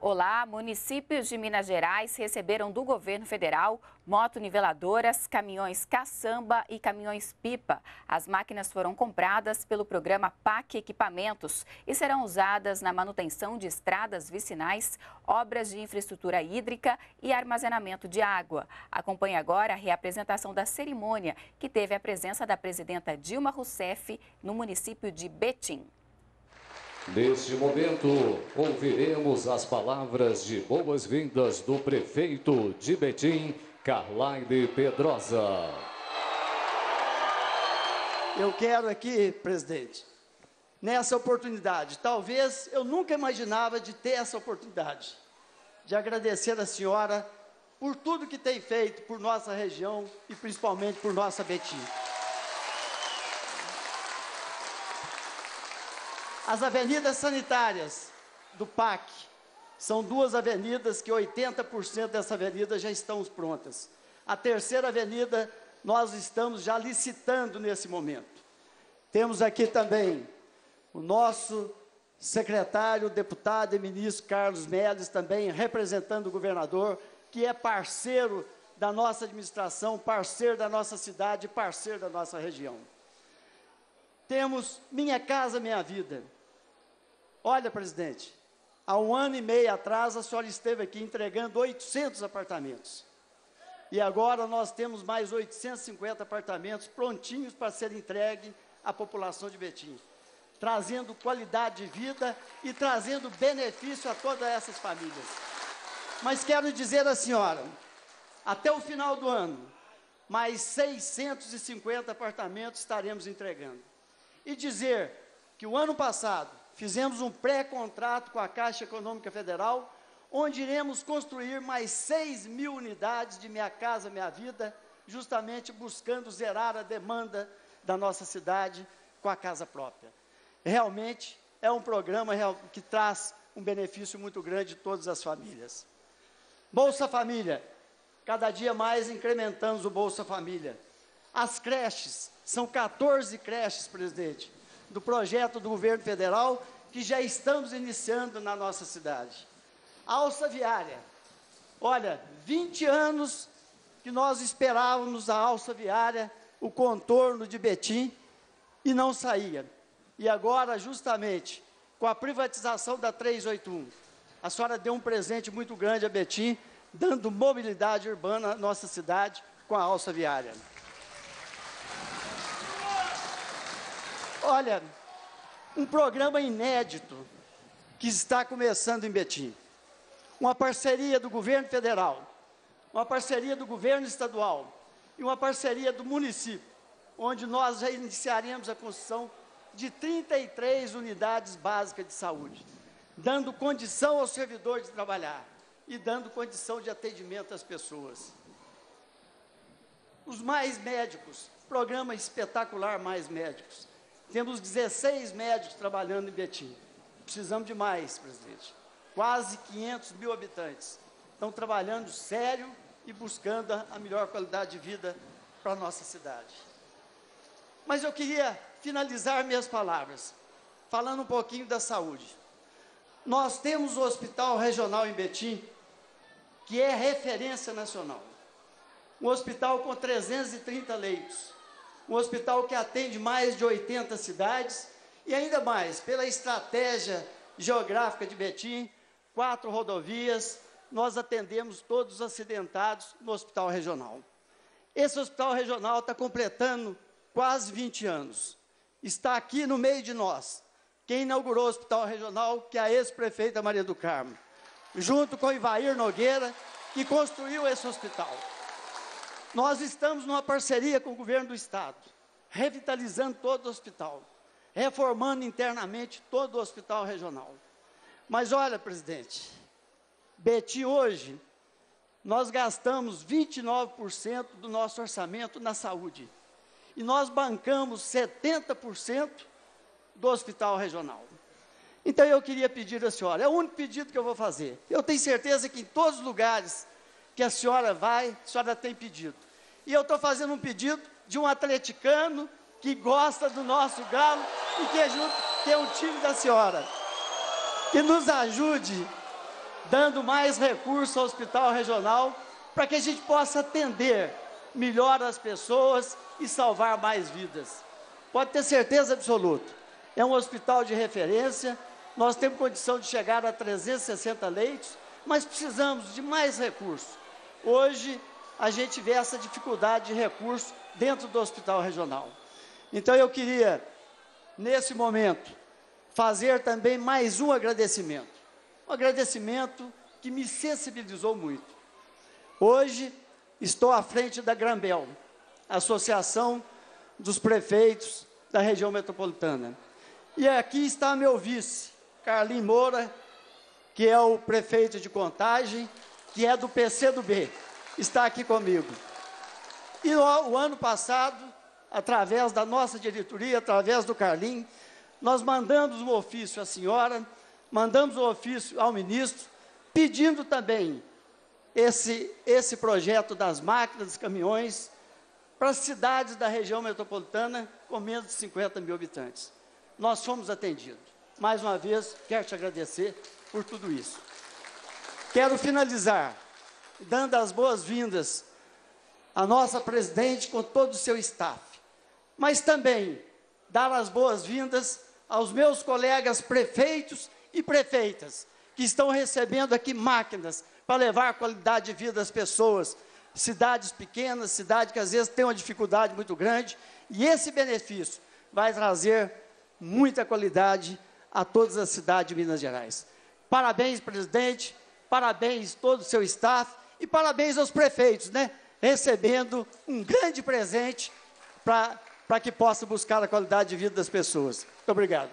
Olá, municípios de Minas Gerais receberam do governo federal motoniveladoras, caminhões caçamba e caminhões-pipa. As máquinas foram compradas pelo programa PAC Equipamentos e serão usadas na manutenção de estradas vicinais, obras de infraestrutura hídrica e armazenamento de água. Acompanhe agora a reapresentação da cerimônia, que teve a presença da presidenta Dilma Rousseff no município de Betim. Neste momento, ouviremos as palavras de boas-vindas do prefeito de Betim, Carlaine Pedrosa. Eu quero aqui, presidente, nessa oportunidade, talvez eu nunca imaginava de ter essa oportunidade, de agradecer a senhora por tudo que tem feito por nossa região e principalmente por nossa Betim. As avenidas sanitárias do PAC são duas avenidas que 80% dessa avenida já estão prontas. A terceira avenida nós estamos já licitando nesse momento. Temos aqui também o nosso secretário, deputado e ministro Carlos Melles, também representando o governador, que é parceiro da nossa administração, parceiro da nossa cidade, parceiro da nossa região. Temos Minha Casa Minha Vida. Olha, presidente, há 1 ano e meio atrás a senhora esteve aqui entregando 800 apartamentos. E agora nós temos mais 850 apartamentos prontinhos para serem entregues à população de Betim, trazendo qualidade de vida e trazendo benefício a todas essas famílias. Mas quero dizer à senhora, até o final do ano, mais 650 apartamentos estaremos entregando. E dizer que o ano passado fizemos um pré-contrato com a Caixa Econômica Federal, onde iremos construir mais 6.000 unidades de Minha Casa Minha Vida, justamente buscando zerar a demanda da nossa cidade com a casa própria. Realmente é um programa que traz um benefício muito grande de todas as famílias. Bolsa Família, cada dia mais incrementamos o Bolsa Família. As creches, são 14 creches, presidente, do projeto do governo federal, que já estamos iniciando na nossa cidade. A alça viária. Olha, 20 anos que nós esperávamos a alça viária, o contorno de Betim, e não saía. E agora, justamente, com a privatização da 381, a senhora deu um presente muito grande a Betim, dando mobilidade urbana à nossa cidade com a alça viária. Olha, um programa inédito que está começando em Betim. Uma parceria do governo federal, uma parceria do governo estadual e uma parceria do município, onde nós já iniciaremos a construção de 33 unidades básicas de saúde, dando condição ao servidor de trabalhar e dando condição de atendimento às pessoas. Os Mais Médicos, programa espetacular Mais Médicos. Temos 16 médicos trabalhando em Betim. Precisamos de mais, presidente. Quase 500.000 habitantes. Estão trabalhando sério e buscando a melhor qualidade de vida para a nossa cidade. Mas eu queria finalizar minhas palavras, falando um pouquinho da saúde. Nós temos o Hospital Regional em Betim, que é referência nacional. Um hospital com 330 leitos. Um hospital que atende mais de 80 cidades e ainda mais, pela estratégia geográfica de Betim, 4 rodovias, nós atendemos todos os acidentados no Hospital Regional. Esse Hospital Regional está completando quase 20 anos. Está aqui no meio de nós. Quem inaugurou o Hospital Regional, que é a ex-prefeita Maria do Carmo, junto com Ivair Nogueira, que construiu esse hospital. Nós estamos numa parceria com o governo do estado, revitalizando todo o hospital, reformando internamente todo o hospital regional. Mas olha, presidente, Betim hoje, nós gastamos 29% do nosso orçamento na saúde. E nós bancamos 70% do hospital regional. Então eu queria pedir à senhora, é o único pedido que eu vou fazer. Eu tenho certeza que em todos os lugares que a senhora vai, a senhora tem pedido. E eu estou fazendo um pedido de um atleticano que gosta do nosso Galo e que é um time da senhora. Que nos ajude dando mais recursos ao hospital regional para que a gente possa atender melhor as pessoas e salvar mais vidas. Pode ter certeza absoluta, é um hospital de referência, nós temos condição de chegar a 360 leitos, mas precisamos de mais recursos. Hoje, a gente vê essa dificuldade de recursos dentro do hospital regional. Então, eu queria, nesse momento, fazer também mais um agradecimento que me sensibilizou muito. Hoje, estou à frente da Grambel, Associação dos Prefeitos da Região Metropolitana. E aqui está meu vice, Carlinhos Moura, que é o prefeito de Contagem, que é do PCdoB, está aqui comigo. E o ano passado, através da nossa diretoria, através do Carlinhos, nós mandamos um ofício à senhora, mandamos um ofício ao ministro, pedindo também esse projeto das máquinas, dos caminhões, para as cidades da região metropolitana com menos de 50 mil habitantes. Nós fomos atendidos. Mais uma vez, quero te agradecer por tudo isso. Quero finalizar dando as boas-vindas à nossa presidente com todo o seu staff, mas também dar as boas-vindas aos meus colegas prefeitos e prefeitas, que estão recebendo aqui máquinas para levar a qualidade de vida das pessoas, cidades pequenas, cidades que às vezes têm uma dificuldade muito grande, e esse benefício vai trazer muita qualidade a todas as cidades de Minas Gerais. Parabéns, presidente, parabéns todo o seu staff e parabéns aos prefeitos, né? Recebendo um grande presente para que possa buscar a qualidade de vida das pessoas. Muito obrigado.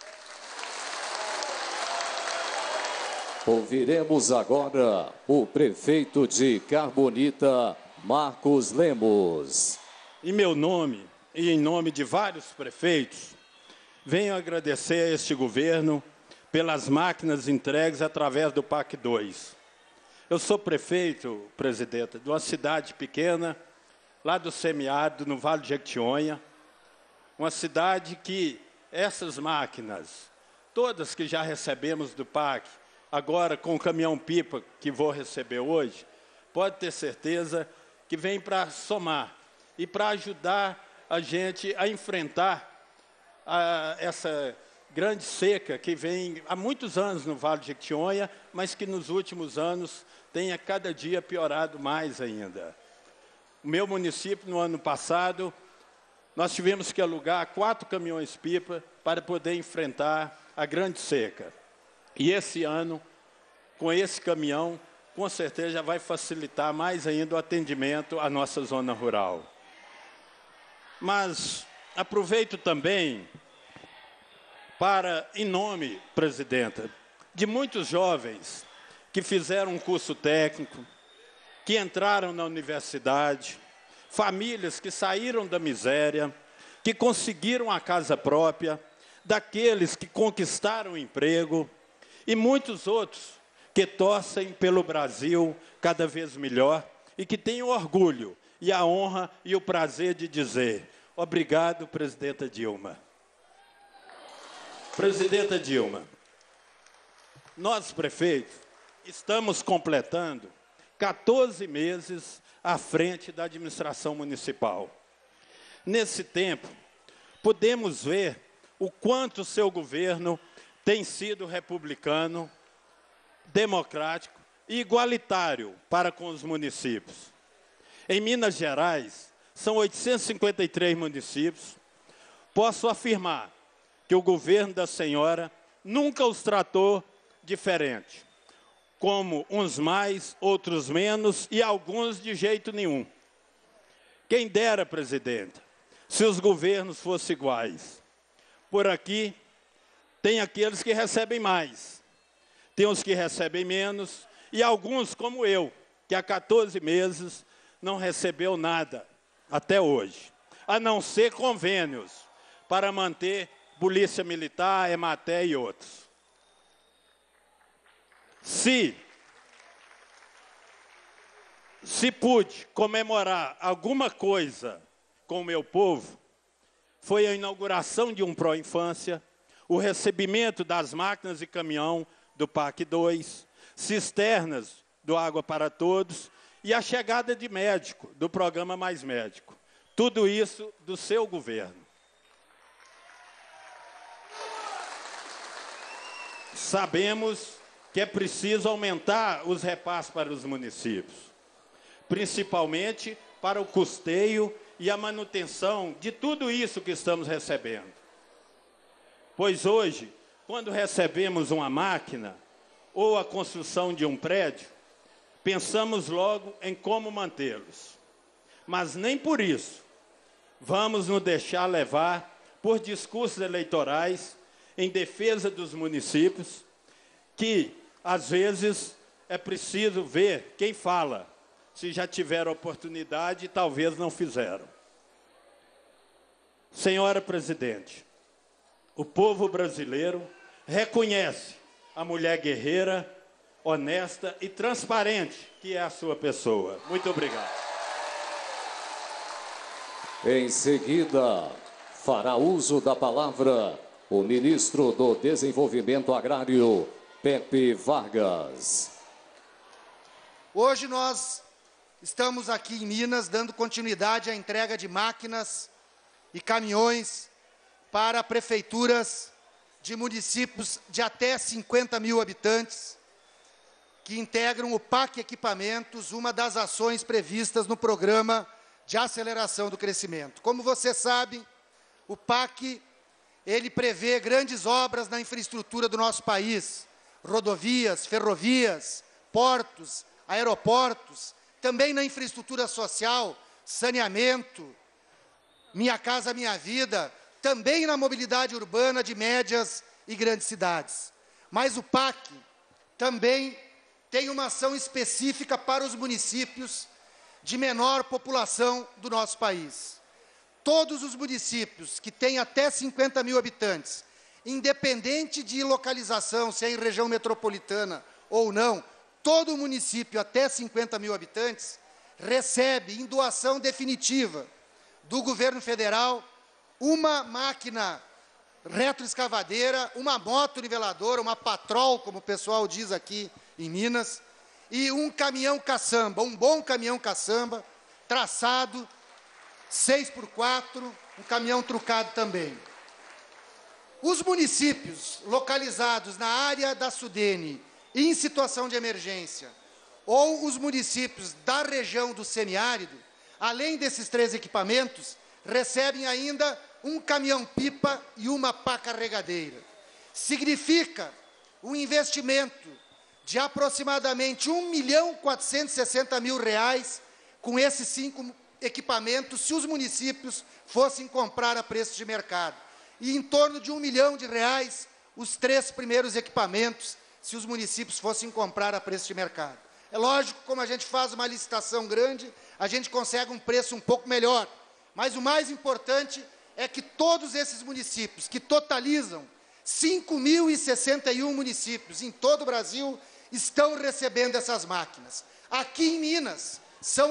Ouviremos agora o prefeito de Carbonita, Marcos Lemos. Em meu nome e em nome de vários prefeitos, venho agradecer a este governo pelas máquinas entregues através do PAC 2. Eu sou prefeito, presidente, de uma cidade pequena, lá do semiárido, no Vale de Jequitinhonha, uma cidade que essas máquinas, todas que já recebemos do PAC, agora com o caminhão-pipa que vou receber hoje, pode ter certeza que vem para somar e para ajudar a gente a enfrentar essa grande seca que vem há muitos anos no Vale de Jequitinhonha, mas que nos últimos anos tem a cada dia piorado mais ainda. O meu município, no ano passado, nós tivemos que alugar 4 caminhões-pipa para poder enfrentar a grande seca. E esse ano, com esse caminhão, com certeza já vai facilitar mais ainda o atendimento à nossa zona rural. Mas aproveito também para, em nome, presidenta, de muitos jovens que fizeram um curso técnico, que entraram na universidade, famílias que saíram da miséria, que conseguiram a casa própria, daqueles que conquistaram o emprego, e muitos outros que torcem pelo Brasil cada vez melhor e que têm o orgulho e a honra e o prazer de dizer: obrigado, presidenta Dilma. Presidenta Dilma, nós, prefeitos, estamos completando 14 meses à frente da administração municipal. Nesse tempo, podemos ver o quanto o seu governo tem sido republicano, democrático e igualitário para com os municípios. Em Minas Gerais, são 853 municípios. Posso afirmar que o governo da senhora nunca os tratou diferente, como uns mais, outros menos e alguns de jeito nenhum. Quem dera, presidente, se os governos fossem iguais. Por aqui, tem aqueles que recebem mais, tem os que recebem menos, e alguns, como eu, que há 14 meses não recebeu nada até hoje, a não ser convênios para manter Polícia Militar, EMATE e outros. Se pude comemorar alguma coisa com o meu povo, foi a inauguração de um Pró-Infância, o recebimento das máquinas e caminhão do PAC 2, cisternas do Água para Todos e a chegada de médico, do programa Mais Médico. Tudo isso do seu governo. Sabemos que é preciso aumentar os repasses para os municípios, principalmente para o custeio e a manutenção de tudo isso que estamos recebendo. Pois hoje, quando recebemos uma máquina ou a construção de um prédio, pensamos logo em como mantê-los. Mas nem por isso vamos nos deixar levar por discursos eleitorais em defesa dos municípios, que, às vezes, é preciso ver quem fala, se já tiveram oportunidade, talvez não fizeram. Senhora Presidente, o povo brasileiro reconhece a mulher guerreira, honesta e transparente que é a sua pessoa. Muito obrigado. Em seguida, fará uso da palavra o ministro do Desenvolvimento Agrário, Pepe Vargas. Hoje nós estamos aqui em Minas dando continuidade à entrega de máquinas e caminhões para prefeituras de municípios de até 50 mil habitantes, que integram o PAC Equipamentos, uma das ações previstas no Programa de Aceleração do Crescimento. Como você sabe, o PAC ele prevê grandes obras na infraestrutura do nosso país, rodovias, ferrovias, portos, aeroportos, também na infraestrutura social, saneamento, Minha Casa Minha Vida, também na mobilidade urbana de médias e grandes cidades. Mas o PAC também tem uma ação específica para os municípios de menor população do nosso país. Todos os municípios que têm até 50 mil habitantes, independente de localização, se é em região metropolitana ou não, todo município até 50 mil habitantes recebe em doação definitiva do governo federal uma máquina retroescavadeira, uma moto niveladora, uma patrol, como o pessoal diz aqui em Minas, e um caminhão caçamba, um bom caminhão caçamba, traçado 6x4, um caminhão trucado também. Os municípios localizados na área da Sudene em situação de emergência, ou os municípios da região do semiárido, além desses 3 equipamentos, recebem ainda um caminhão-pipa e uma pá carregadeira. Significa um investimento de aproximadamente R$1.460.000 com esses 5 equipamentos, se os municípios fossem comprar a preço de mercado. E em torno de R$1 milhão os 3 primeiros equipamentos, se os municípios fossem comprar a preço de mercado. É lógico, como a gente faz uma licitação grande, a gente consegue um preço um pouco melhor. Mas o mais importante é que todos esses municípios, que totalizam 5.061 municípios em todo o Brasil, estão recebendo essas máquinas. Aqui em Minas, são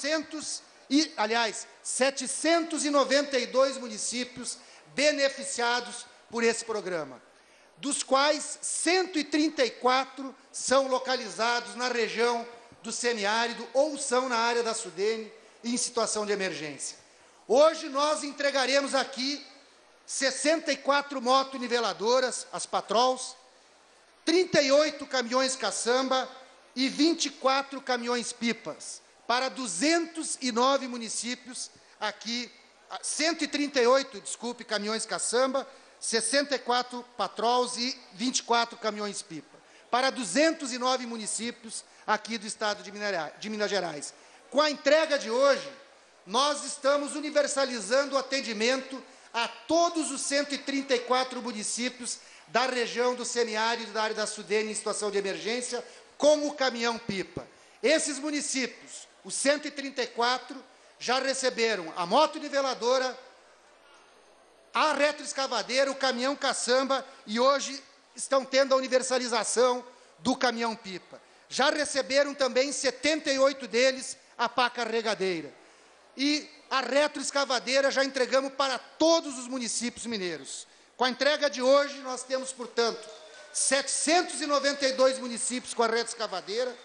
792 municípios beneficiados por esse programa, dos quais 134 são localizados na região do semiárido ou são na área da Sudene em situação de emergência. Hoje nós entregaremos aqui 64 motoniveladoras, as patrols, 38 caminhões caçamba e 24 caminhões-pipas, para 209 municípios aqui, 138, desculpe, caminhões caçamba, 64 patrols e 24 caminhões-pipa, para 209 municípios aqui do estado de Minas Gerais. Com a entrega de hoje, nós estamos universalizando o atendimento a todos os 134 municípios da região do semiárido da área da Sudene em situação de emergência, com o caminhão-pipa. Esses municípios, os 134, já receberam a moto-niveladora, a retroescavadeira, o caminhão caçamba e hoje estão tendo a universalização do caminhão-pipa. Já receberam também 78 deles a pá carregadeira. E a retroescavadeira já entregamos para todos os municípios mineiros. Com a entrega de hoje, nós temos, portanto, 792 municípios com a rede escavadeira,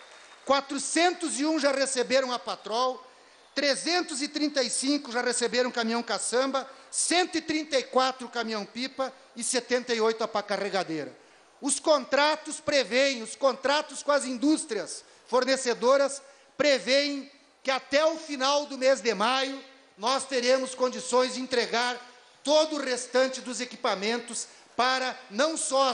401 já receberam a Patrol, 335 já receberam caminhão caçamba, 134 caminhão-pipa e 78 a pá carregadeira. Os contratos prevêem, os contratos com as indústrias fornecedoras prevêem que até o final do mês de maio nós teremos condições de entregar todo o restante dos equipamentos para não só as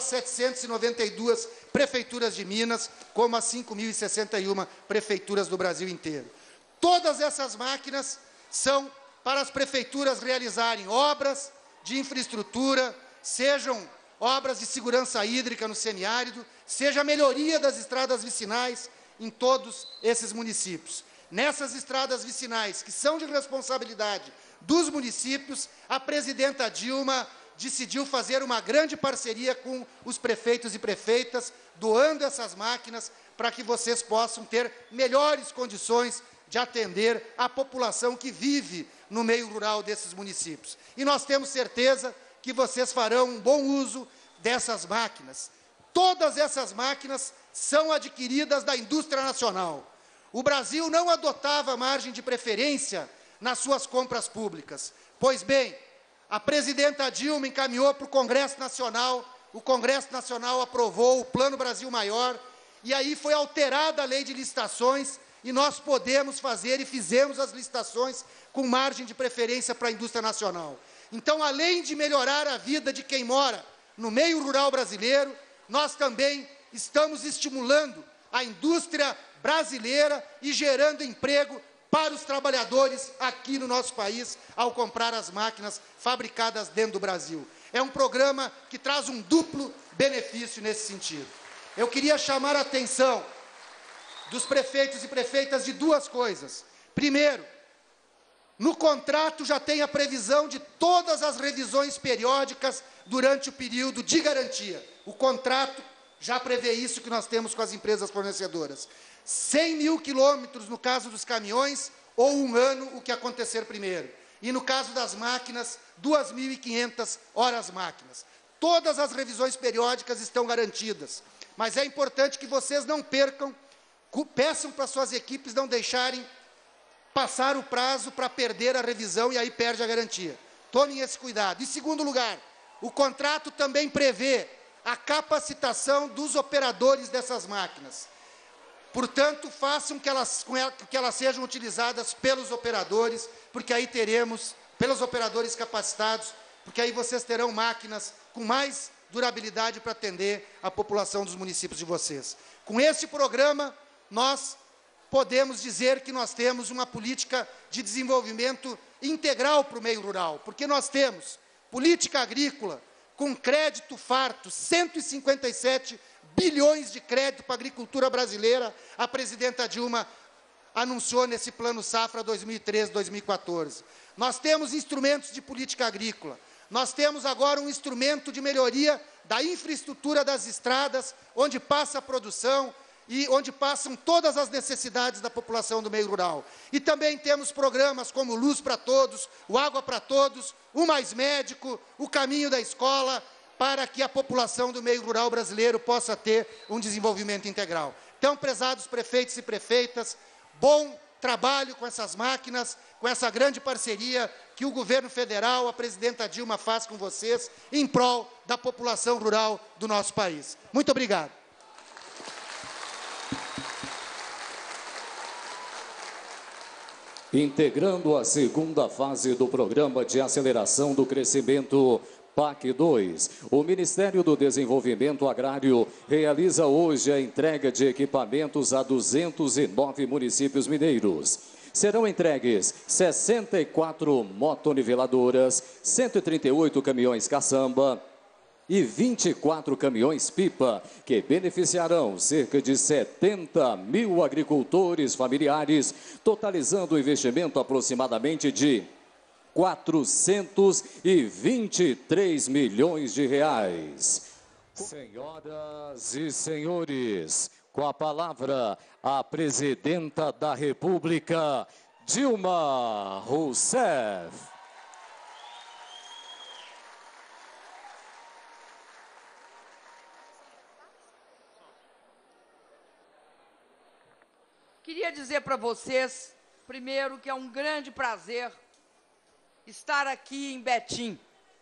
792 prefeituras de Minas, como as 5.061 prefeituras do Brasil inteiro. Todas essas máquinas são para as prefeituras realizarem obras de infraestrutura, sejam obras de segurança hídrica no semiárido, seja a melhoria das estradas vicinais em todos esses municípios. Nessas estradas vicinais, que são de responsabilidade dos municípios, a presidenta Dilma decidiu fazer uma grande parceria com os prefeitos e prefeitas, doando essas máquinas para que vocês possam ter melhores condições de atender a população que vive no meio rural desses municípios. E nós temos certeza que vocês farão um bom uso dessas máquinas. Todas essas máquinas são adquiridas da indústria nacional. O Brasil não adotava margem de preferência nas suas compras públicas. Pois bem, a presidenta Dilma encaminhou para o Congresso Nacional, o Congresso Nacional aprovou o Plano Brasil Maior, e aí foi alterada a lei de licitações, e nós podemos fazer e fizemos as licitações com margem de preferência para a indústria nacional. Então, além de melhorar a vida de quem mora no meio rural brasileiro, nós também estamos estimulando a indústria brasileira e gerando emprego para os trabalhadores aqui no nosso país, ao comprar as máquinas fabricadas dentro do Brasil. É um programa que traz um duplo benefício nesse sentido. Eu queria chamar a atenção dos prefeitos e prefeitas de duas coisas. Primeiro, no contrato já tem a previsão de todas as revisões periódicas durante o período de garantia. O contrato já prevê isso que nós temos com as empresas fornecedoras. 100 mil quilômetros no caso dos caminhões, ou um ano, o que acontecer primeiro. E no caso das máquinas, 2.500 horas máquinas. Todas as revisões periódicas estão garantidas. Mas é importante que vocês não percam, peçam para suas equipes não deixarem passar o prazo para perder a revisão e aí perde a garantia. Tomem esse cuidado. Em segundo lugar, o contrato também prevê a capacitação dos operadores dessas máquinas. Portanto, façam que elas sejam utilizadas pelos operadores, porque aí teremos, pelos operadores capacitados, porque aí vocês terão máquinas com mais durabilidade para atender a população dos municípios de vocês. Com esse programa, nós podemos dizer que nós temos uma política de desenvolvimento integral para o meio rural, porque nós temos política agrícola com crédito farto, 157 bilhões de crédito para a agricultura brasileira, a presidenta Dilma anunciou nesse Plano Safra 2013-2014. Nós temos instrumentos de política agrícola, nós temos agora um instrumento de melhoria da infraestrutura das estradas, onde passa a produção e onde passam todas as necessidades da população do meio rural. E também temos programas como Luz para Todos, o Água para Todos, o Mais Médico, o Caminho da Escola, para que a população do meio rural brasileiro possa ter um desenvolvimento integral. Então, prezados prefeitos e prefeitas, bom trabalho com essas máquinas, com essa grande parceria que o governo federal, a presidenta Dilma faz com vocês, em prol da população rural do nosso país. Muito obrigado. Integrando a segunda fase do Programa de Aceleração do Crescimento PAC 2, o Ministério do Desenvolvimento Agrário realiza hoje a entrega de equipamentos a 209 municípios mineiros. Serão entregues 64 motoniveladoras, 138 caminhões caçamba e 24 caminhões pipa, que beneficiarão cerca de 70 mil agricultores familiares, totalizando o investimento aproximadamente de 423 milhões de reais. Senhoras e senhores, com a palavra a presidenta da República, Dilma Rousseff. Queria dizer para vocês, primeiro, que é um grande prazer estar aqui em Betim,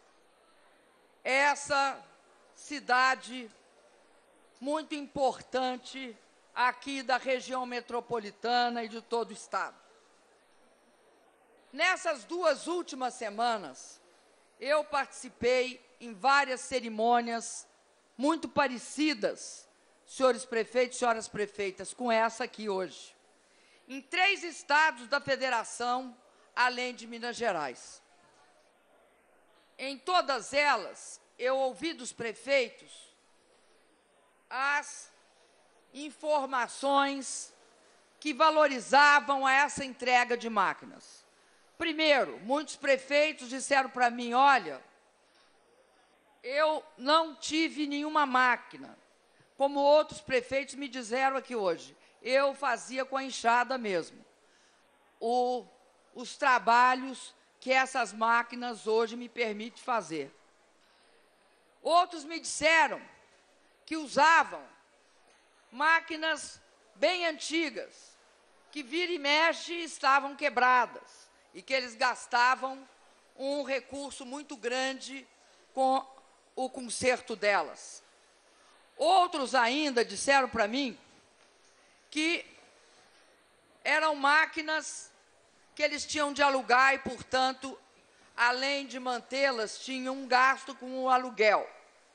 essa cidade muito importante aqui da região metropolitana e de todo o estado. Nessas 2 últimas semanas, eu participei em várias cerimônias muito parecidas, senhores prefeitos e senhoras prefeitas, com essa aqui hoje, em 3 estados da federação, além de Minas Gerais. Em todas elas, eu ouvi dos prefeitos as informações que valorizavam essa entrega de máquinas. Primeiro, muitos prefeitos disseram para mim, olha, eu não tive nenhuma máquina, como outros prefeitos me disseram aqui hoje. Eu fazia com a enxada mesmo. Os trabalhos que essas máquinas hoje me permitem fazer. Outros me disseram que usavam máquinas bem antigas, que vira e mexe estavam quebradas e que eles gastavam um recurso muito grande com o conserto delas. Outros ainda disseram para mim que eram máquinas que eles tinham de alugar e, portanto, além de mantê-las, tinham um gasto com o aluguel.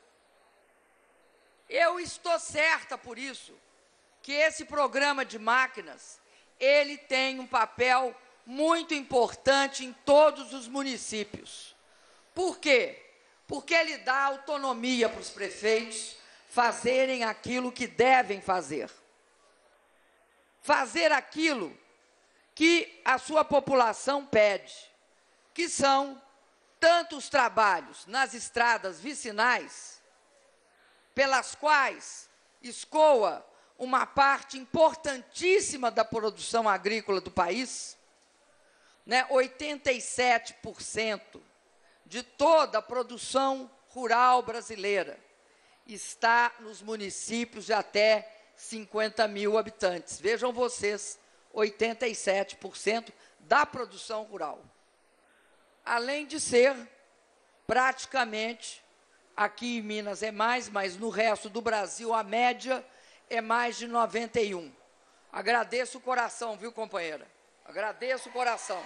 Eu estou certa, por isso, que esse programa de máquinas, ele tem um papel muito importante em todos os municípios. Por quê? Porque ele dá autonomia para os prefeitos fazerem aquilo que devem fazer. Fazer aquilo que a sua população pede, que são tanto os trabalhos nas estradas vicinais, pelas quais escoa uma parte importantíssima da produção agrícola do país, né? 87% de toda a produção rural brasileira está nos municípios de até 50 mil habitantes. Vejam vocês, 87% da produção rural. Além de ser, praticamente, aqui em Minas é mais, mas no resto do Brasil a média é mais de 91. Agradeço o coração, viu, companheira? Agradeço o coração.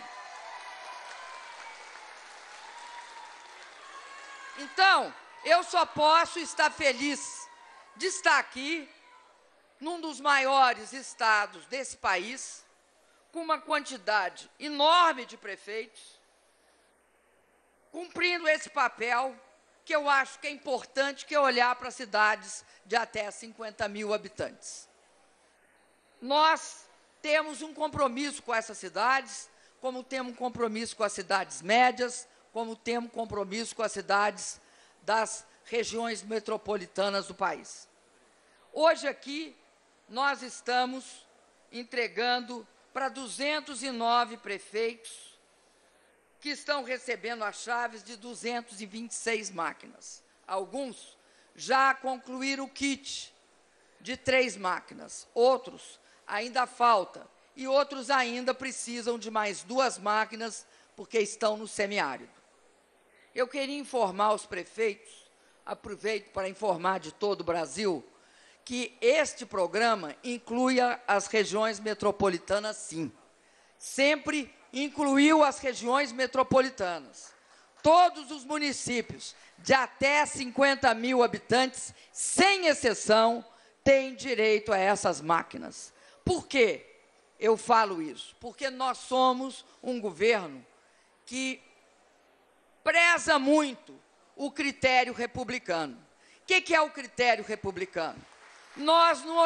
Então, eu só posso estar feliz de estar aqui, num dos maiores estados desse país, com uma quantidade enorme de prefeitos, cumprindo esse papel que eu acho que é importante, que é olhar para cidades de até 50 mil habitantes. Nós temos um compromisso com essas cidades, como temos um compromisso com as cidades médias, como temos um compromisso com as cidades das regiões metropolitanas do país. Hoje aqui, nós estamos entregando para 209 prefeitos que estão recebendo as chaves de 226 máquinas. Alguns já concluíram o kit de 3 máquinas, outros ainda falta e outros ainda precisam de mais 2 máquinas porque estão no semiárido. Eu queria informar os prefeitos, aproveito para informar de todo o Brasil, que este programa inclui as regiões metropolitanas, sim. Sempre incluiu as regiões metropolitanas. Todos os municípios de até 50 mil habitantes, sem exceção, têm direito a essas máquinas. Por quê eu falo isso? Porque nós somos um governo que preza muito o critério republicano. O que é o critério republicano? Nós não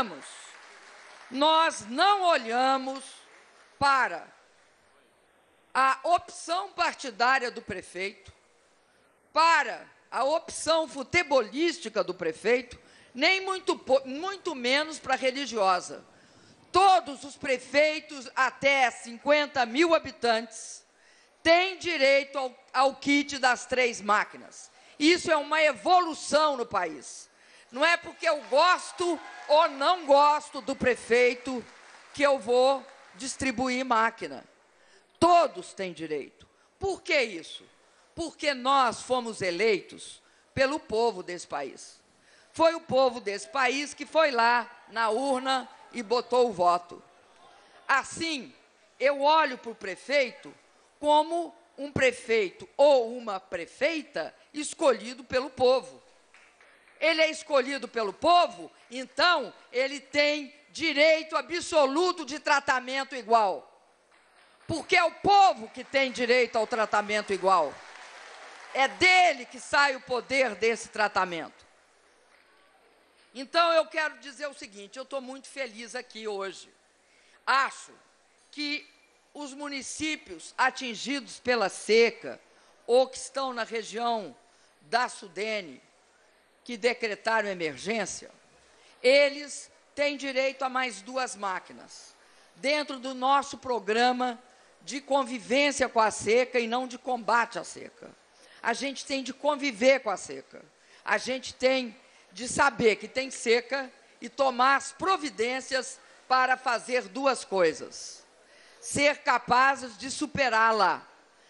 olhamos para a opção partidária do prefeito, para a opção futebolística do prefeito, nem muito menos para a religiosa. Todos os prefeitos até 50 mil habitantes têm direito ao kit das 3 máquinas. Isso é uma evolução no país. Não é porque eu gosto ou não gosto do prefeito que eu vou distribuir máquina. Todos têm direito. Por que isso? Porque nós fomos eleitos pelo povo desse país. Foi o povo desse país que foi lá na urna e botou o voto. Assim, eu olho para o prefeito como um prefeito ou uma prefeita escolhido pelo povo. Ele é escolhido pelo povo, então ele tem direito absoluto de tratamento igual. Porque é o povo que tem direito ao tratamento igual. É dele que sai o poder desse tratamento. Então, eu quero dizer o seguinte, eu estou muito feliz aqui hoje. Acho que os municípios atingidos pela seca ou que estão na região da Sudene, que decretaram emergência, eles têm direito a mais 2 máquinas, dentro do nosso programa de convivência com a seca e não de combate à seca. A gente tem de conviver com a seca. A gente tem de saber que tem seca e tomar as providências para fazer 2 coisas. Ser capazes de superá-la.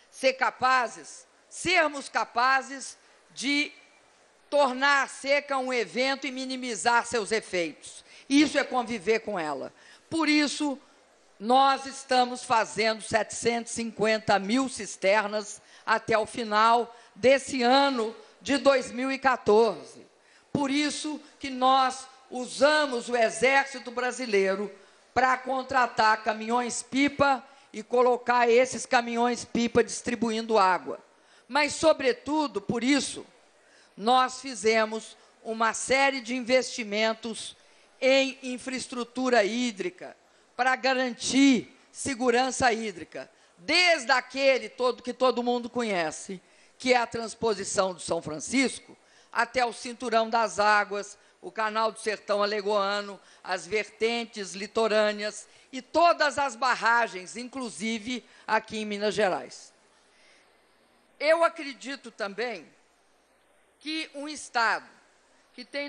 Sermos capazes de tornar a seca um evento e minimizar seus efeitos. Isso é conviver com ela. Por isso, nós estamos fazendo 750 mil cisternas até o final desse ano de 2014. Por isso que nós usamos o Exército Brasileiro para contratar caminhões-pipa e colocar esses caminhões-pipa distribuindo água. Mas, sobretudo, por isso, nós fizemos uma série de investimentos em infraestrutura hídrica para garantir segurança hídrica, desde aquele que todo mundo conhece, que é a transposição do São Francisco, até o Cinturão das Águas, o Canal do Sertão Alagoano, as vertentes litorâneas e todas as barragens, inclusive aqui em Minas Gerais. Eu acredito também que um Estado que tem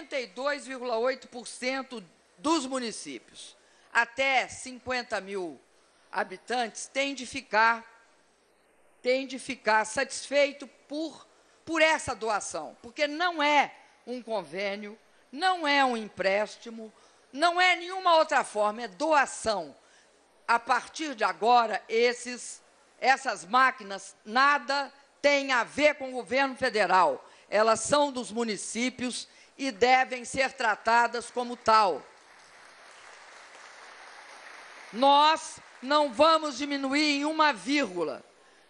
92,8% dos municípios até 50 mil habitantes tem de ficar satisfeito por essa doação, porque não é um convênio, não é um empréstimo, não é nenhuma outra forma, é doação. A partir de agora, essas máquinas nada têm a ver com o governo federal. Elas são dos municípios e devem ser tratadas como tal. Nós não vamos diminuir em 1,,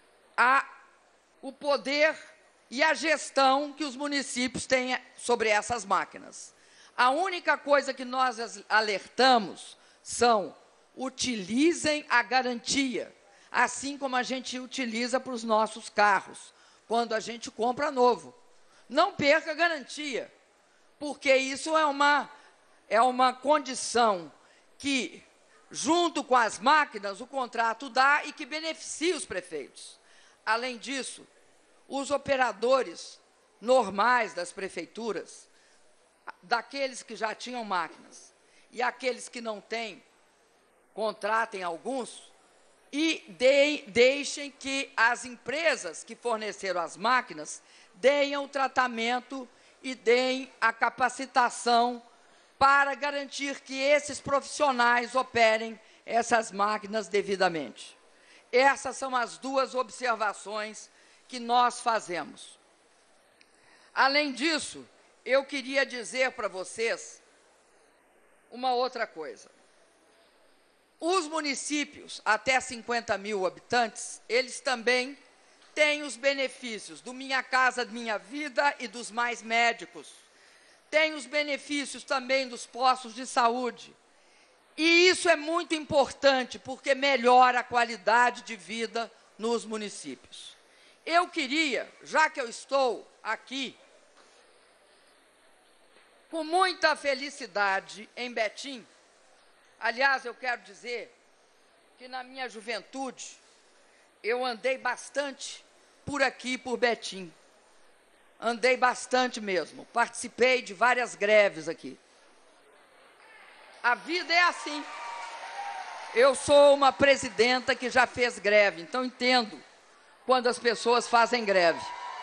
o poder e a gestão que os municípios têm sobre essas máquinas. A única coisa que nós alertamos são: utilizem a garantia, assim como a gente utiliza para os nossos carros, quando a gente compra novo. Não perca a garantia, porque isso é uma condição que, junto com as máquinas, o contrato dá e que beneficia os prefeitos. Além disso, os operadores normais das prefeituras, daqueles que já tinham máquinas e aqueles que não têm, contratem alguns e deixem que as empresas que forneceram as máquinas deem o tratamento e deem a capacitação para garantir que esses profissionais operem essas máquinas devidamente. Essas são as 2 observações que nós fazemos. Além disso, eu queria dizer para vocês uma outra coisa. Os municípios até 50 mil habitantes, eles também têm os benefícios do Minha Casa Minha Vida e dos Mais Médicos. Tem os benefícios também dos postos de saúde. E isso é muito importante, porque melhora a qualidade de vida nos municípios. Eu queria, já que eu estou aqui, com muita felicidade em Betim, aliás, eu quero dizer que na minha juventude, eu andei bastante por aqui, por Betim. Andei bastante mesmo, participei de várias greves aqui. A vida é assim. Eu sou uma presidenta que já fez greve, então entendo quando as pessoas fazem greve.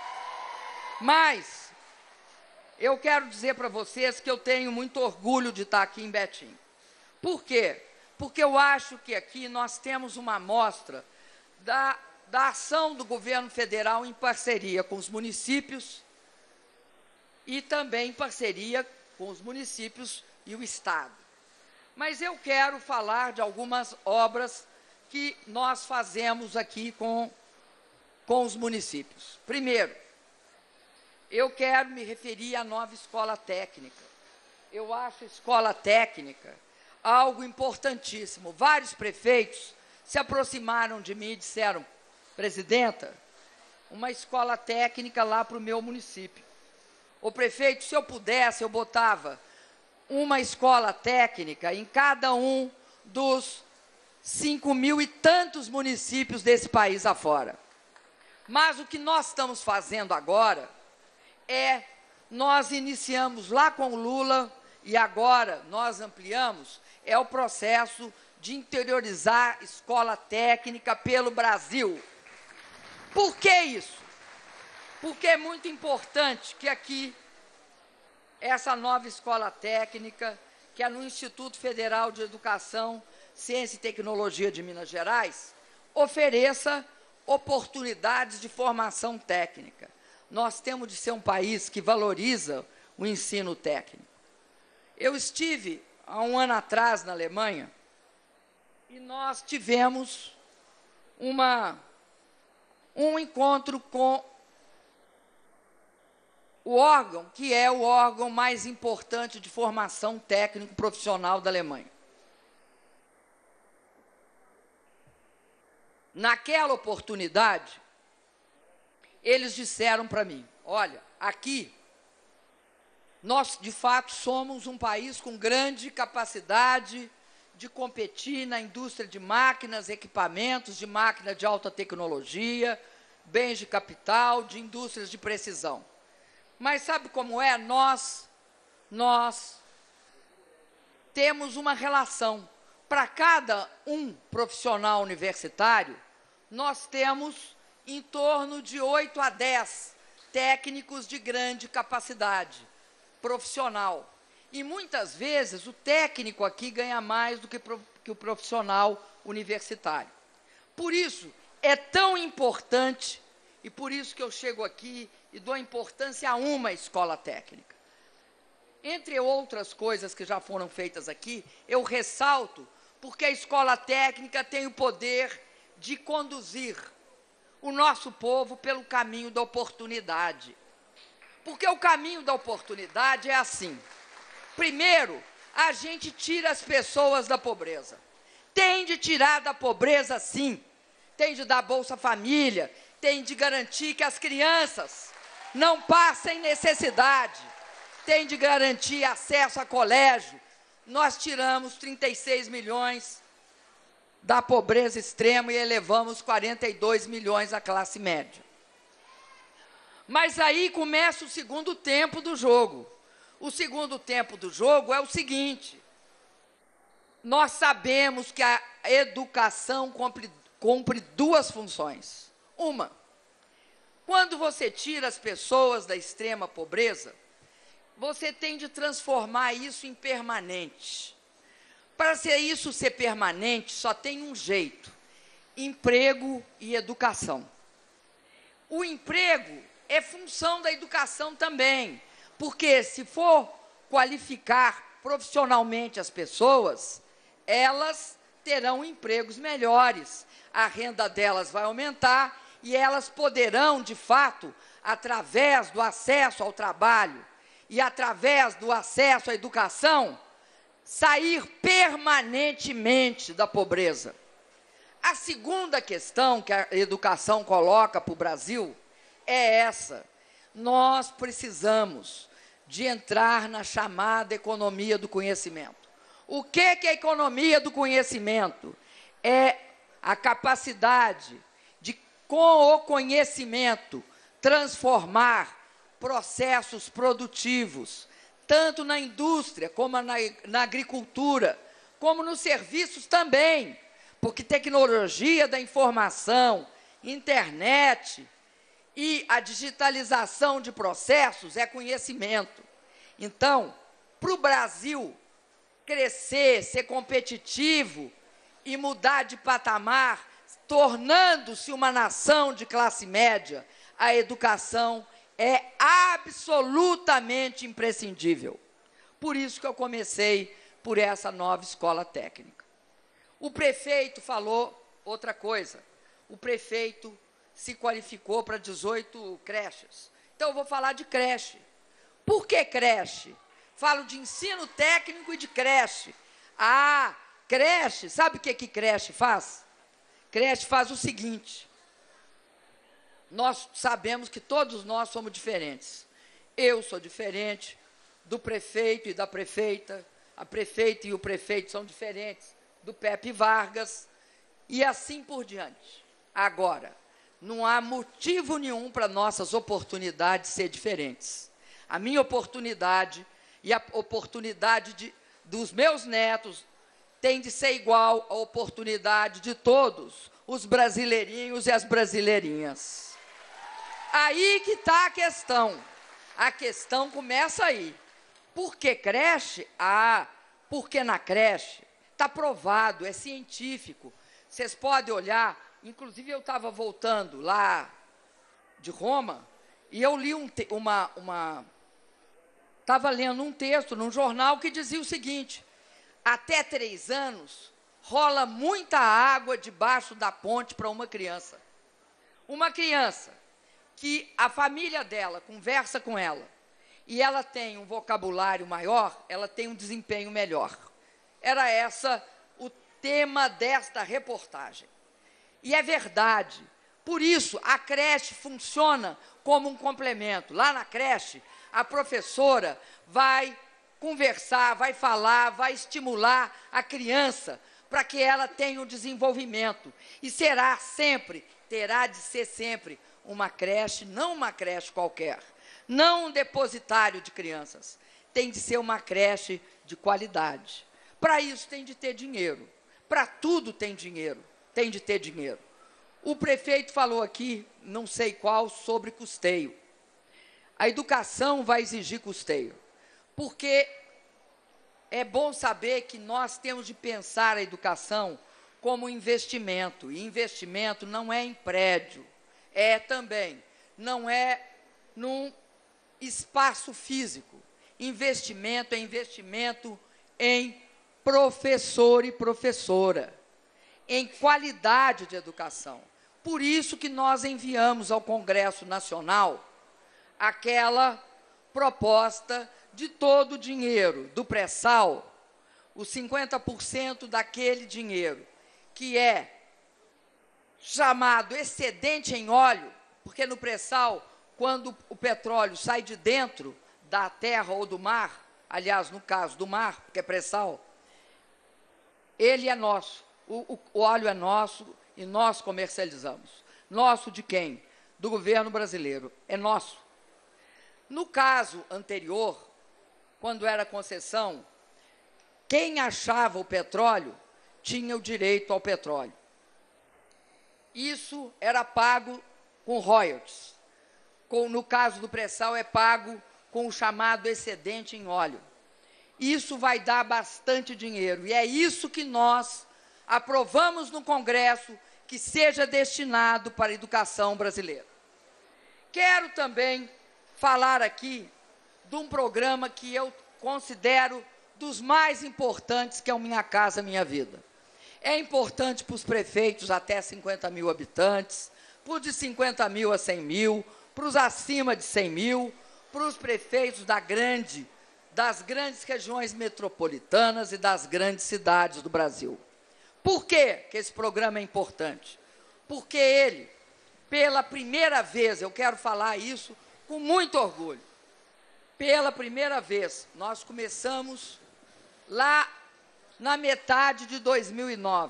Mas eu quero dizer para vocês que eu tenho muito orgulho de estar aqui em Betim. Por quê? Porque eu acho que aqui nós temos uma amostra da ação do governo federal em parceria com os municípios e também em parceria com os municípios e o Estado. Mas eu quero falar de algumas obras que nós fazemos aqui com os municípios. Primeiro, eu quero me referir à nova escola técnica. Eu acho a escola técnica algo importantíssimo. Vários prefeitos se aproximaram de mim e disseram: presidenta, uma escola técnica lá para o meu município. O prefeito, se eu pudesse, eu botava uma escola técnica em cada um dos 5.000 e tantos municípios desse país afora. Mas o que nós estamos fazendo agora nós iniciamos lá com o Lula e agora nós ampliamos, é o processo de interiorizar escola técnica pelo Brasil. Por que isso? Porque é muito importante que aqui essa nova escola técnica, que é no Instituto Federal de Educação, Ciência e Tecnologia de Minas Gerais, ofereça oportunidades de formação técnica. Nós temos de ser um país que valoriza o ensino técnico. Eu estive, há um ano atrás, na Alemanha, e nós tivemos um encontro com o órgão, que é o órgão mais importante de formação técnico-profissional da Alemanha. Naquela oportunidade, eles disseram para mim: olha, aqui, nós, de fato, somos um país com grande capacidade de competir na indústria de máquinas, equipamentos, de máquina de alta tecnologia, bens de capital, de indústrias de precisão. Mas sabe como é? Nós temos uma relação. Para cada um profissional universitário, nós temos em torno de 8 a 10 técnicos de grande capacidade profissional. E muitas vezes o técnico aqui ganha mais do que o profissional universitário. Por isso é tão importante, e por isso que eu chego aqui e dou importância a uma escola técnica. Entre outras coisas que já foram feitas aqui, eu ressalto porque a escola técnica tem o poder de conduzir o nosso povo pelo caminho da oportunidade. Porque o caminho da oportunidade é assim: primeiro, a gente tira as pessoas da pobreza. Tem de tirar da pobreza, sim. Tem de dar Bolsa Família, tem de garantir que as crianças não passem necessidade, tem de garantir acesso a colégio. Nós tiramos 36 milhões da pobreza extrema e elevamos 42 milhões à classe média. Mas aí começa o segundo tempo do jogo. O segundo tempo do jogo é o seguinte: nós sabemos que a educação cumpre duas funções. Uma, quando você tira as pessoas da extrema pobreza, você tem de transformar isso em permanente. Para isso ser permanente, só tem um jeito: emprego e educação. O emprego é função da educação também, porque se for qualificar profissionalmente as pessoas, elas terão empregos melhores, a renda delas vai aumentar e elas poderão, de fato, através do acesso ao trabalho e através do acesso à educação, sair permanentemente da pobreza. A segunda questão que a educação coloca para o Brasil é essa: nós precisamos de entrar na chamada economia do conhecimento. O que é a economia do conhecimento? É a capacidade de, com o conhecimento, transformar processos produtivos, tanto na indústria como na agricultura, como nos serviços também, porque tecnologia da informação, internet e a digitalização de processos é conhecimento. Então, para o Brasil crescer, ser competitivo e mudar de patamar, tornando-se uma nação de classe média, a educação é absolutamente imprescindível. Por isso que eu comecei por essa nova escola técnica. O prefeito falou outra coisa. O prefeito se qualificou para 18 creches. Então, eu vou falar de creche. Por que creche? Falo de ensino técnico e de creche. Ah, creche, sabe o que creche faz? Creche faz o seguinte: nós sabemos que todos nós somos diferentes. Eu sou diferente do prefeito e da prefeita, a prefeita e o prefeito são diferentes do Pepe Vargas, e assim por diante. Agora, não há motivo nenhum para nossas oportunidades ser diferentes. A minha oportunidade e a oportunidade dos meus netos tem de ser igual à oportunidade de todos os brasileirinhos e as brasileirinhas. Aí que está a questão. A questão começa aí. Por que creche? Ah, porque na creche está provado, é científico. Vocês podem olhar, inclusive eu estava voltando lá de Roma e eu li estava lendo um texto num jornal que dizia o seguinte: até 3 anos rola muita água debaixo da ponte para uma criança. Uma criança que a família dela conversa com ela e ela tem um vocabulário maior, ela tem um desempenho melhor. Era essa o tema desta reportagem. E é verdade. Por isso, a creche funciona como um complemento. Lá na creche, a professora vai conversar, vai falar, vai estimular a criança para que ela tenha um desenvolvimento. E terá de ser sempre uma creche, não uma creche qualquer, não um depositário de crianças. Tem de ser uma creche de qualidade. Para isso tem de ter dinheiro. Para tudo tem dinheiro. Tem de ter dinheiro. O prefeito falou aqui, não sei qual, sobre custeio. A educação vai exigir custeio, porque é bom saber que nós temos de pensar a educação como investimento, e investimento não é em prédio, não é num espaço físico. Investimento é investimento em professor e professora, em qualidade de educação. Por isso que nós enviamos ao Congresso Nacional aquela proposta de todo o dinheiro do pré-sal, os 50% daquele dinheiro que é chamado excedente em óleo, porque no pré-sal, quando o petróleo sai de dentro da terra ou do mar, aliás, no caso do mar, porque é pré-sal, ele é nosso, o óleo é nosso e nós comercializamos. Nosso de quem? Do governo brasileiro, é nosso. No caso anterior, quando era concessão, quem achava o petróleo tinha o direito ao petróleo. Isso era pago com royalties. No caso do pré-sal, é pago com o chamado excedente em óleo. Isso vai dar bastante dinheiro, e é isso que nós aprovamos no Congresso, que seja destinado para a educação brasileira. Quero também falar aqui de um programa que eu considero dos mais importantes, que é o Minha Casa Minha Vida. É importante para os prefeitos até 50 mil habitantes, para os de 50 mil a 100 mil, para os acima de 100 mil, para os prefeitos das grandes regiões metropolitanas e das grandes cidades do Brasil. Por que esse programa é importante? Porque ele, pela primeira vez, eu quero falar isso com muito orgulho, pela primeira vez, nós começamos lá na metade de 2009.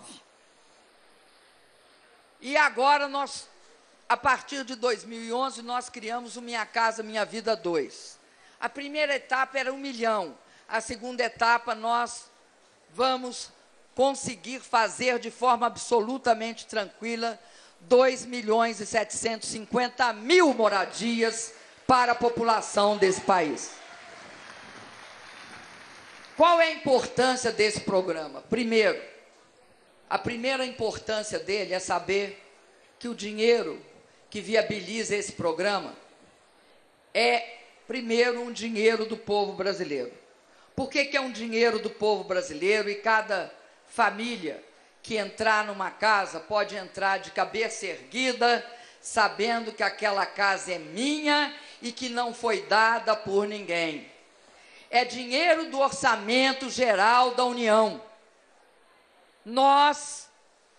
E agora, a partir de 2011, nós criamos o Minha Casa Minha Vida 2. A primeira etapa era 1 milhão. A segunda etapa, nós vamos conseguir fazer de forma absolutamente tranquila 2.750.000 moradias para a população desse país. Qual é a importância desse programa? Primeiro, a primeira importância dele é saber que o dinheiro que viabiliza esse programa é, primeiro, um dinheiro do povo brasileiro. Por que que é um dinheiro do povo brasileiro e cada família que entrar numa casa pode entrar de cabeça erguida, sabendo que aquela casa é minha e que não foi dada por ninguém? É dinheiro do orçamento geral da União. Nós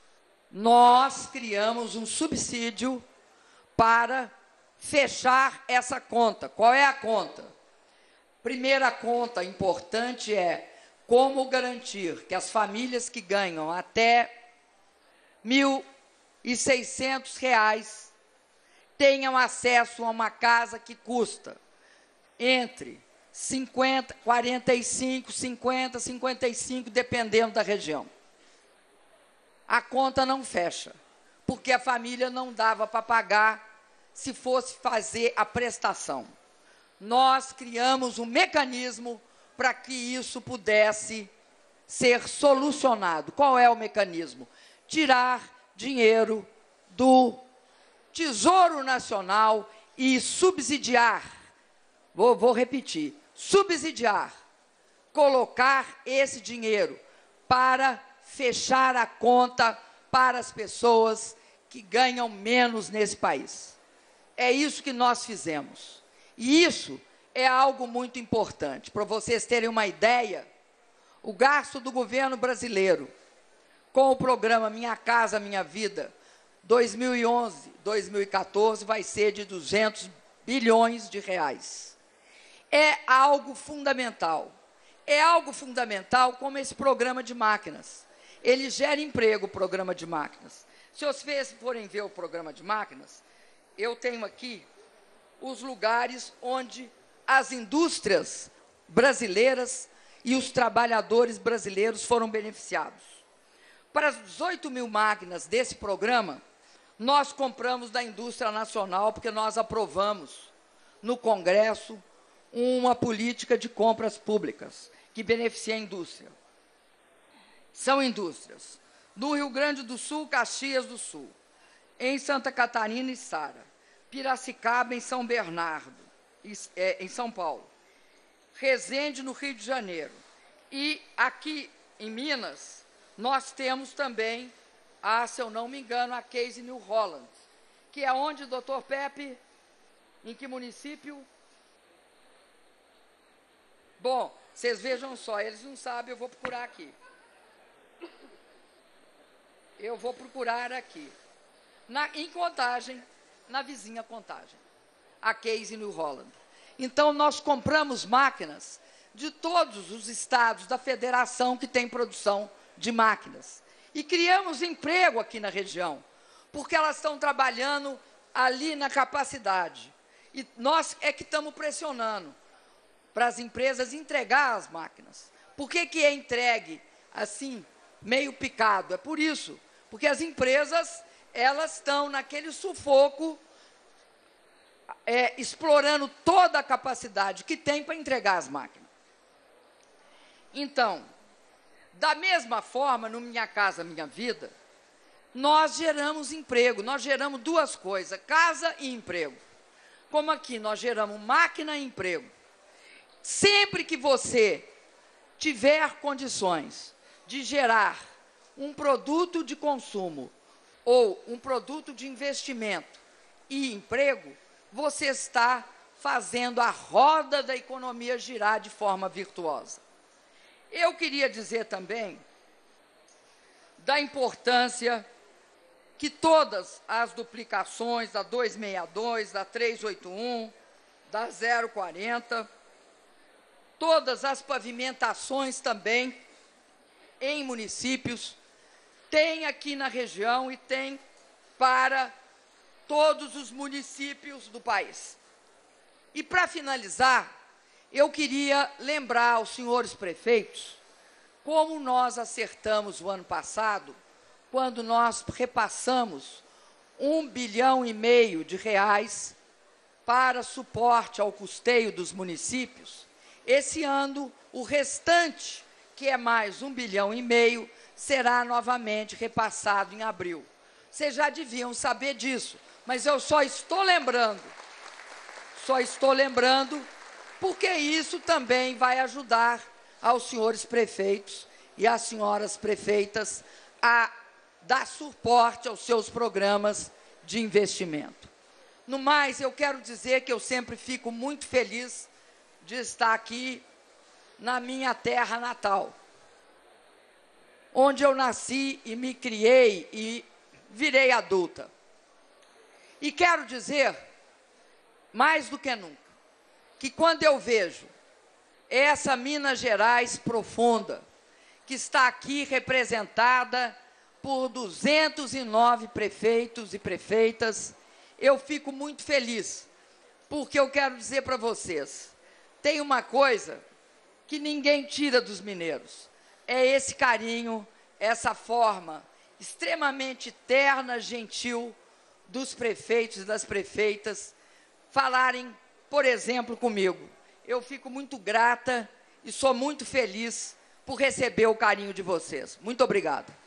criamos um subsídio para fechar essa conta. Qual é a conta? Primeira conta importante é como garantir que as famílias que ganham até R$ 1.600 tenham acesso a uma casa que custa entre 45, 50, 55, dependendo da região. A conta não fecha, porque a família não dava para pagar se fosse fazer a prestação. Nós criamos um mecanismo para que isso pudesse ser solucionado. Qual é o mecanismo? Tirar dinheiro do Tesouro Nacional e subsidiar, vou repetir, subsidiar, colocar esse dinheiro para fechar a conta para as pessoas que ganham menos nesse país. É isso que nós fizemos. E isso é algo muito importante. Para vocês terem uma ideia, o gasto do governo brasileiro com o programa Minha Casa Minha Vida 2011-2014 vai ser de 200 bilhões de reais. É algo fundamental. É algo fundamental como esse programa de máquinas. Ele gera emprego, o programa de máquinas. Se vocês forem ver o programa de máquinas, eu tenho aqui os lugares onde as indústrias brasileiras e os trabalhadores brasileiros foram beneficiados. Para as 18 mil máquinas desse programa, nós compramos da indústria nacional, porque nós aprovamos no Congresso uma política de compras públicas que beneficia a indústria. São indústrias no Rio Grande do Sul, Caxias do Sul, em Santa Catarina e Sara, Piracicaba, em São Bernardo, em São Paulo, Resende, no Rio de Janeiro. E aqui em Minas, nós temos também, se eu não me engano, a Case New Holland, que é onde, doutor Pepe, em que município? Bom, vocês vejam só, eles não sabem, eu vou procurar aqui. Eu vou procurar aqui. Em Contagem, na vizinha Contagem, a Case New Holland. Então, nós compramos máquinas de todos os estados da federação que tem produção de máquinas. E criamos emprego aqui na região, porque elas estão trabalhando ali na capacidade. E nós é que estamos pressionando para as empresas entregar as máquinas. Por que que é entregue assim, meio picado? É por isso, porque as empresas elas estão naquele sufoco, explorando toda a capacidade que tem para entregar as máquinas. Então, da mesma forma, no Minha Casa Minha Vida, nós geramos emprego, nós geramos duas coisas, casa e emprego. Como aqui nós geramos máquina e emprego. Sempre que você tiver condições de gerar um produto de consumo ou um produto de investimento e emprego, você está fazendo a roda da economia girar de forma virtuosa. Eu queria dizer também da importância que todas as duplicações da 262, da 381, da 040, todas as pavimentações também em municípios, tem aqui na região e tem para todos os municípios do país. E, para finalizar, eu queria lembrar aos senhores prefeitos como nós acertamos o ano passado, quando nós repassamos R$1,5 bilhão de reais para suporte ao custeio dos municípios. Esse ano, o restante, que é mais R$1,5 bilhão, será novamente repassado em abril. Vocês já deviam saber disso, mas eu só estou lembrando porque isso também vai ajudar aos senhores prefeitos e às senhoras prefeitas a dar suporte aos seus programas de investimento. No mais, eu quero dizer que eu sempre fico muito feliz de estar aqui na minha terra natal, onde eu nasci e me criei e virei adulta. E quero dizer, mais do que nunca, que quando eu vejo essa Minas Gerais profunda, que está aqui representada por 209 prefeitos e prefeitas, eu fico muito feliz, porque eu quero dizer para vocês, tem uma coisa que ninguém tira dos mineiros, é esse carinho, essa forma extremamente terna, gentil, dos prefeitos e das prefeitas falarem, por exemplo, comigo. Eu fico muito grata e sou muito feliz por receber o carinho de vocês. Muito obrigada.